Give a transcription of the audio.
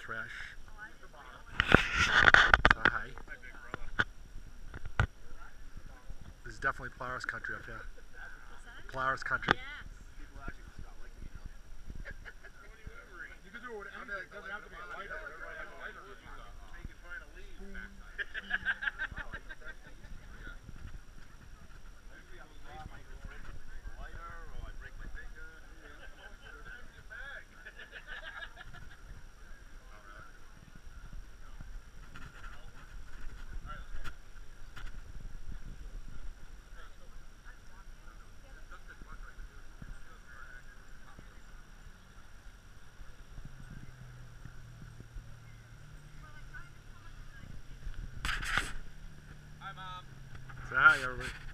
trash. So, hi. This is definitely Polaris country up here. Polaris country. You can do it with anything. It doesn't have to be a lighter. Everybody has a lighter. Make it trying to leave. Say hi, everybody.